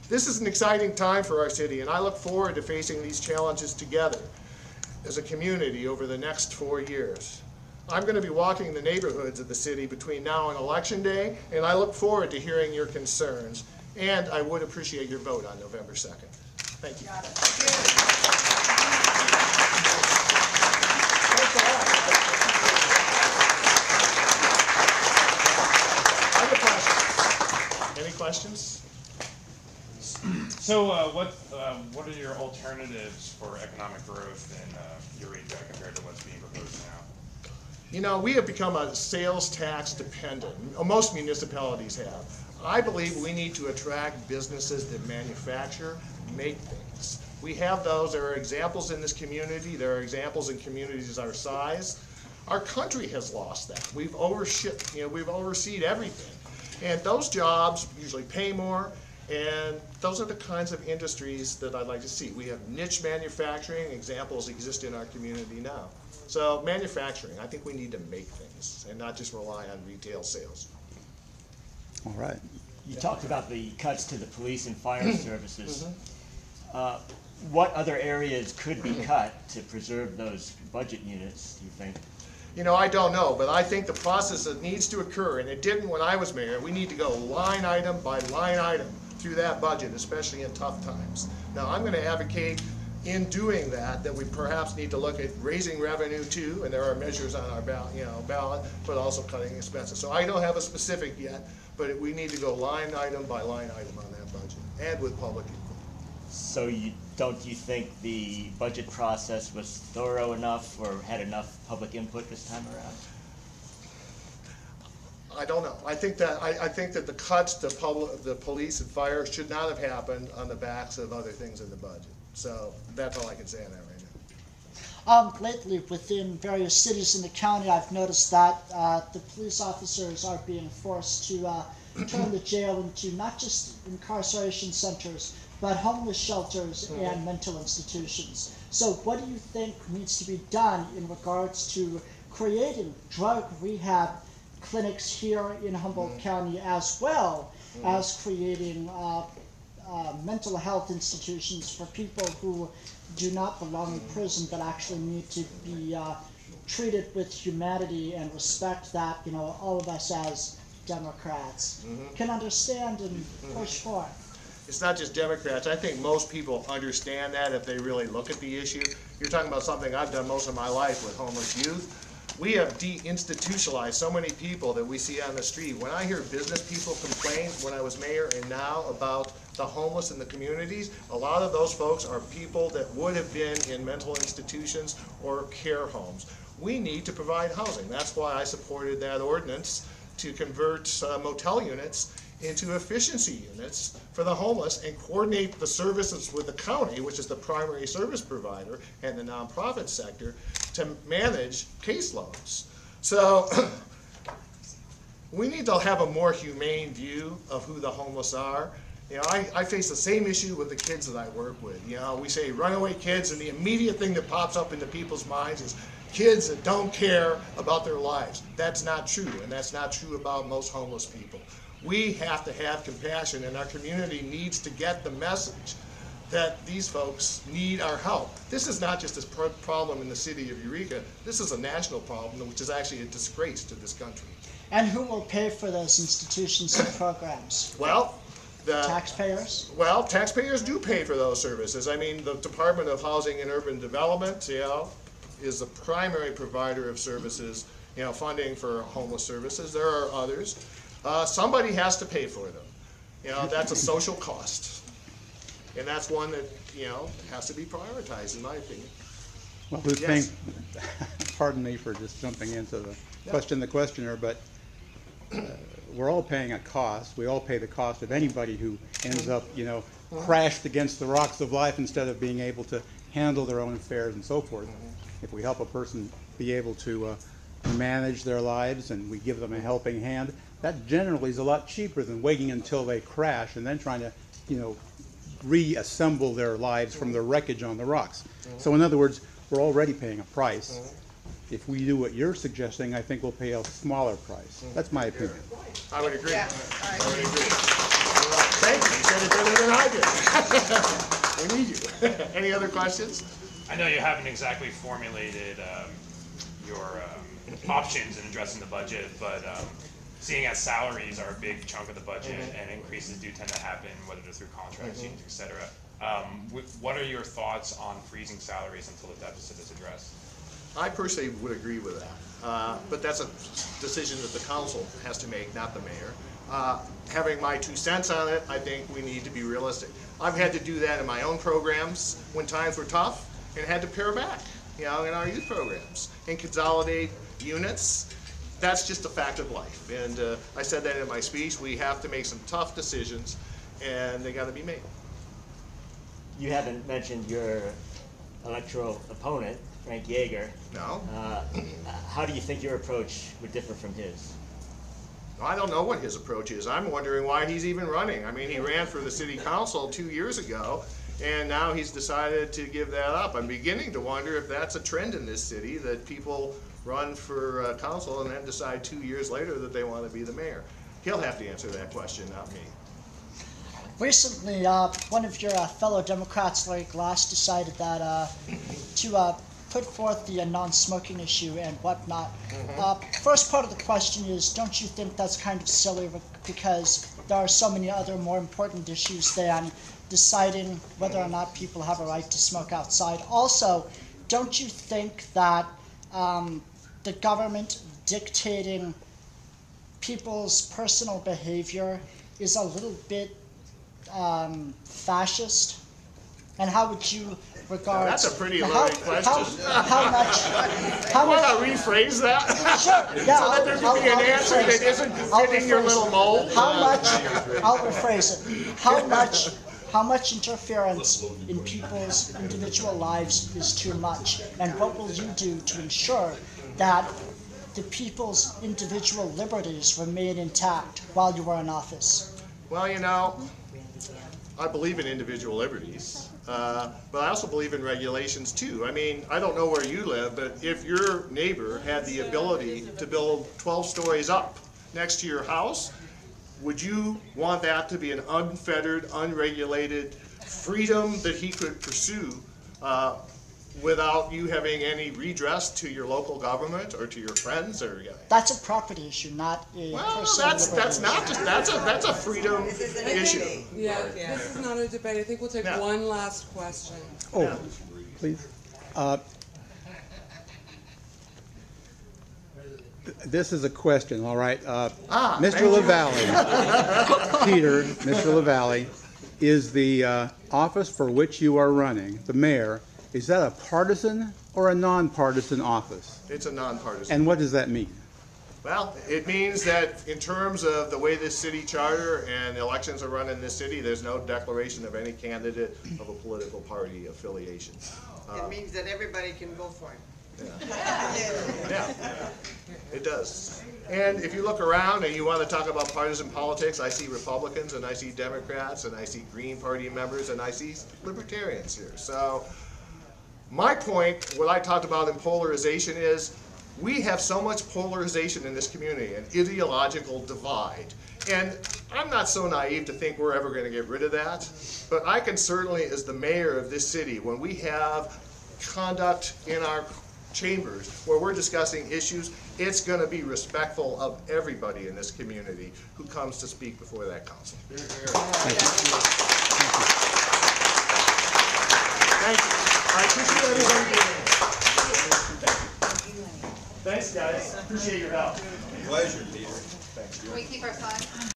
This is an exciting time for our city, and I look forward to facing these challenges together as a community over the next 4 years. I'm going to be walking the neighborhoods of the city between now and Election Day, and I look forward to hearing your concerns, and I would appreciate your vote on November 2nd. Thank you. Any questions? So what are your alternatives for economic growth in Eureka compared to what's being proposed now? You know, we have become a sales tax dependent. Most municipalities have. I believe we need to attract businesses that manufacture, make things. We have those. There are examples in this community. There are examples in communities our size. Our country has lost that. We've overshipped, we've overseed everything. And those jobs usually pay more, and those are the kinds of industries that I'd like to see. We have niche manufacturing. Examples exist in our community now. So manufacturing, I think we need to make things and not just rely on retail sales. All right. You talked about the cuts to the police and fire services. What other areas could be cut to preserve those budget units, do you think? You know, I don't know, but I think the process that needs to occur, and it didn't when I was mayor, we need to go line item by line item through that budget, especially in tough times. Now, I'm going to advocate in doing that we perhaps need to look at raising revenue too, and there are measures on our ballot, but also cutting expenses. So I don't have a specific yet, but we need to go line item by line item on that budget, and with public input. So don't you think the budget process was thorough enough or had enough public input this time around? I don't know. I think that the cuts to the police and fire should not have happened on the backs of other things in the budget. So that's all I can say on that right now. Lately, within various cities in the county, I've noticed that the police officers are being forced to turn the jail into not just incarceration centers, but homeless shelters and mental institutions. So what do you think needs to be done in regards to creating drug rehab clinics here in Humboldt County, as well as creating mental health institutions for people who do not belong in prison but actually need to be treated with humanity and respect that all of us as Democrats can understand and push for? It's not just Democrats. I think most people understand that if they really look at the issue. You're talking about something I've done most of my life with homeless youth. We have de-institutionalized so many people that we see on the street. When I hear business people complain when I was mayor and now about the homeless in the communities, a lot of those folks are people that would have been in mental institutions or care homes. We need to provide housing. That's why I supported that ordinance to convert motel units into efficiency units for the homeless and coordinate the services with the county, which is the primary service provider, and the nonprofit sector to manage caseloads. So we need to have a more humane view of who the homeless are. I face the same issue with the kids that I work with. We say runaway kids, and the immediate thing that pops up into people's minds is kids that don't care about their lives. That's not true, and that's not true about most homeless people. We have to have compassion, and our community needs to get the message that these folks need our help. This is not just a problem in the city of Eureka. This is a national problem, which is actually a disgrace to this country. And who will pay for those institutions and programs? Well, taxpayers? Well, taxpayers do pay for those services. I mean, the Department of Housing and Urban Development, is the primary provider of services, funding for homeless services. There are others. Somebody has to pay for them. That's a social cost. And that's one that, has to be prioritized, in my opinion. Well, who's paying, pardon me for just jumping into the question, the questioner, but we're all paying a cost. We all pay the cost of anybody who ends up, crashed against the rocks of life instead of being able to handle their own affairs and so forth. If we help a person be able to manage their lives and we give them a helping hand, that generally is a lot cheaper than waiting until they crash and then trying to, reassemble their lives from the wreckage on the rocks. So in other words, we're already paying a price. If we do what you're suggesting, I think we'll pay a smaller price. That's my opinion. I would agree. Yeah, I would agree. Thank you. You said it better than I did. We need you. Any other questions? I know you haven't exactly formulated your options in addressing the budget, but seeing as salaries are a big chunk of the budget and increases do tend to happen, whether they're through contracts, unions, et cetera, what are your thoughts on freezing salaries until the deficit is addressed? I personally would agree with that, but that's a decision that the council has to make, not the mayor. Having my 2 cents on it, I think we need to be realistic. I've had to do that in my own programs when times were tough and had to pare back, in our youth programs and consolidate units. That's just a fact of life. And I said that in my speech. We have to make some tough decisions, and they got to be made. You haven't mentioned your electoral opponent, Frank Yeager. No. How do you think your approach would differ from his? I don't know what his approach is. I'm wondering why he's even running. I mean, he ran for the city council 2 years ago, and now he's decided to give that up. I'm beginning to wonder if that's a trend in this city, that people run for council and then decide 2 years later that they want to be the mayor. He'll have to answer that question, not me. Recently, one of your fellow Democrats, Larry Glass, decided that to put forth the non-smoking issue and whatnot. First part of the question is, don't you think that's kind of silly because there are so many other more important issues than deciding whether or not people have a right to smoke outside? Also, don't you think that the government dictating people's personal behavior is a little bit fascist? And how would you regard... That's a pretty loaded question. How much... Want to rephrase that? Sure, yeah. So that there can be an answer that isn't fitting your little mold? I'll rephrase it. How much interference in people's individual lives is too much? And what will you do to ensure that the people's individual liberties remain intact while you are in office? Well, I believe in individual liberties, but I also believe in regulations too. I mean, I don't know where you live, but if your neighbor had the ability to build 12 stories up next to your house, would you want that to be an unfettered, unregulated freedom that he could pursue without you having any redress to your local government or to your friends? Or that's a property issue, not a personal that's not just that's a freedom issue. Yeah, this is not a debate. I think we'll take one last question. Oh, please. This is a question, all right. Mr. LaVallee, Peter, Mr. LaVallee, is the office for which you are running, the mayor, is that a partisan or a nonpartisan office? It's a nonpartisan. And what does that mean? Well, it means that in terms of the way this city charter and elections are run in this city, there's no declaration of any candidate of a political party affiliation. It means that everybody can vote for him. Yeah, it does. And if you look around and you want to talk about partisan politics, I see Republicans and I see Democrats and I see Green Party members and I see Libertarians here. So my point, what I talked about in polarization, is we have so much polarization in this community, an ideological divide. And I'm not so naive to think we're ever going to get rid of that, but I can certainly, as the mayor of this city, when we have conduct in our chambers where we're discussing issues, it's going to be respectful of everybody in this community who comes to speak before that council. Thank you. I appreciate everybody being here. Thanks, guys. Appreciate your help. Pleasure, Peter. Thanks. Can we keep our sign?